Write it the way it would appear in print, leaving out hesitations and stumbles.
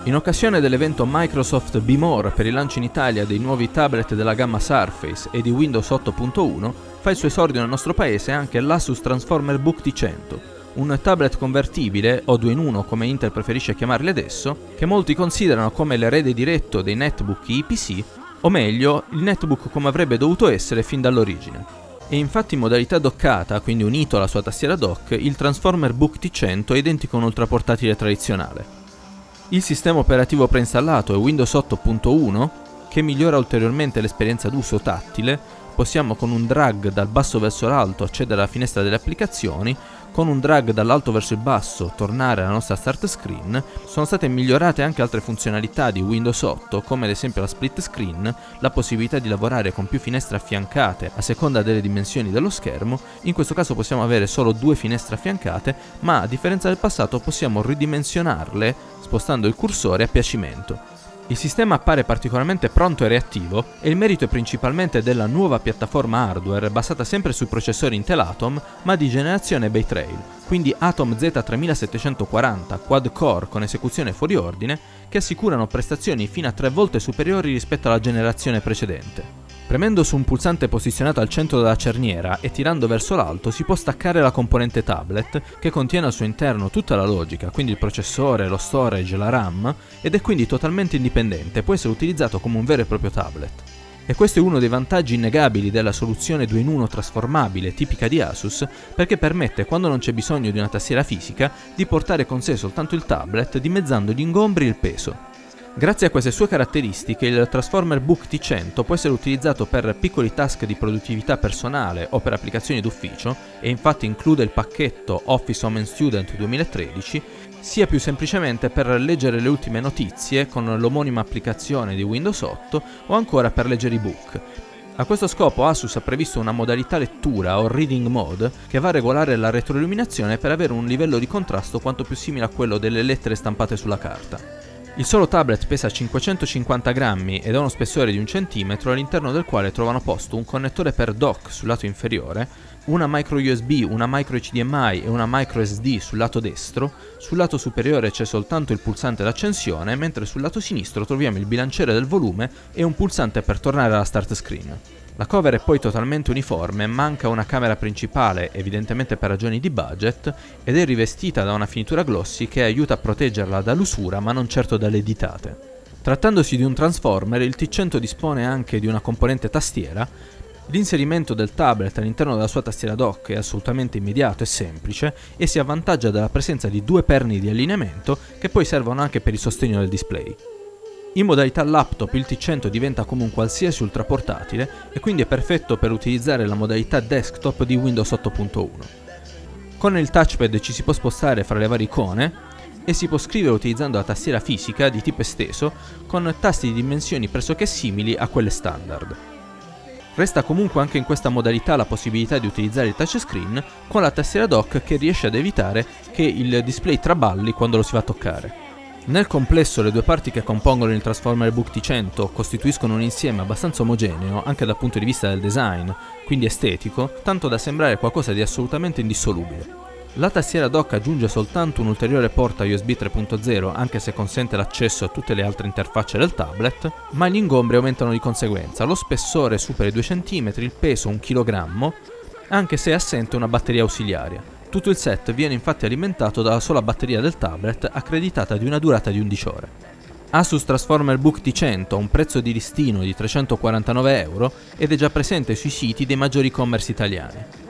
In occasione dell'evento Microsoft Be More per il lancio in Italia dei nuovi tablet della gamma Surface e di Windows 8.1, fa il suo esordio nel nostro paese anche l'Asus Transformer Book T100, un tablet convertibile, o 2 in 1 come Intel preferisce chiamarli adesso, che molti considerano come l'erede diretto dei netbook IPC, o meglio, il netbook come avrebbe dovuto essere fin dall'origine. E infatti in modalità doccata, quindi unito alla sua tastiera dock, il Transformer Book T100 è identico a un ultraportatile tradizionale. Il sistema operativo preinstallato è Windows 8.1, che migliora ulteriormente l'esperienza d'uso tattile. Possiamo con un drag dal basso verso l'alto accedere alla finestra delle applicazioni, con un drag dall'alto verso il basso tornare alla nostra start screen. Sono state migliorate anche altre funzionalità di Windows 8, come ad esempio la split screen, la possibilità di lavorare con più finestre affiancate a seconda delle dimensioni dello schermo. In questo caso possiamo avere solo 2 finestre affiancate, ma a differenza del passato possiamo ridimensionarle spostando il cursore a piacimento. Il sistema appare particolarmente pronto e reattivo e il merito è principalmente della nuova piattaforma hardware basata sempre sui processori Intel Atom ma di generazione Bay Trail, quindi Atom Z3740 quad-core con esecuzione fuori ordine, che assicurano prestazioni fino a 3 volte superiori rispetto alla generazione precedente. Premendo su un pulsante posizionato al centro della cerniera e tirando verso l'alto si può staccare la componente tablet, che contiene al suo interno tutta la logica, quindi il processore, lo storage e la RAM, ed è quindi totalmente indipendente, può essere utilizzato come un vero e proprio tablet. E questo è uno dei vantaggi innegabili della soluzione 2 in 1 trasformabile tipica di Asus, perché permette, quando non c'è bisogno di una tastiera fisica, di portare con sé soltanto il tablet, dimezzando gli ingombri e il peso. Grazie a queste sue caratteristiche, il Transformer Book T100 può essere utilizzato per piccoli task di produttività personale o per applicazioni d'ufficio, e infatti include il pacchetto Office Home & Student 2013, sia più semplicemente per leggere le ultime notizie con l'omonima applicazione di Windows 8 o ancora per leggere ebook. A questo scopo Asus ha previsto una modalità lettura o reading mode che va a regolare la retroilluminazione per avere un livello di contrasto quanto più simile a quello delle lettere stampate sulla carta. Il solo tablet pesa 550 grammi ed ha uno spessore di 1 cm, all'interno del quale trovano posto un connettore per dock sul lato inferiore, una micro USB, una micro HDMI e una micro SD sul lato destro. Sul lato superiore c'è soltanto il pulsante d'accensione, mentre sul lato sinistro troviamo il bilanciere del volume e un pulsante per tornare alla start screen. La cover è poi totalmente uniforme, manca una camera principale, evidentemente per ragioni di budget, ed è rivestita da una finitura glossy che aiuta a proteggerla dall'usura ma non certo dalle ditate. Trattandosi di un Transformer, il T100 dispone anche di una componente tastiera. L'inserimento del tablet all'interno della sua tastiera dock è assolutamente immediato e semplice e si avvantaggia dalla presenza di 2 perni di allineamento che poi servono anche per il sostegno del display. In modalità laptop il T100 diventa come un qualsiasi ultraportatile e quindi è perfetto per utilizzare la modalità desktop di Windows 8.1. Con il touchpad ci si può spostare fra le varie icone e si può scrivere utilizzando la tastiera fisica di tipo esteso con tasti di dimensioni pressoché simili a quelle standard. Resta comunque anche in questa modalità la possibilità di utilizzare il touchscreen con la tastiera dock, che riesce ad evitare che il display traballi quando lo si va a toccare. Nel complesso le 2 parti che compongono il Transformer Book T100 costituiscono un insieme abbastanza omogeneo anche dal punto di vista del design, quindi estetico, tanto da sembrare qualcosa di assolutamente indissolubile. La tastiera dock aggiunge soltanto un ulteriore porta USB 3.0, anche se consente l'accesso a tutte le altre interfacce del tablet, ma gli ingombri aumentano di conseguenza, lo spessore supera i 2 cm, il peso 1 kg, anche se è assente una batteria ausiliaria. Tutto il set viene infatti alimentato dalla sola batteria del tablet, accreditata di una durata di 11 ore. Asus Transformer Book T100 ha un prezzo di listino di €349 ed è già presente sui siti dei maggiori e-commerce italiani.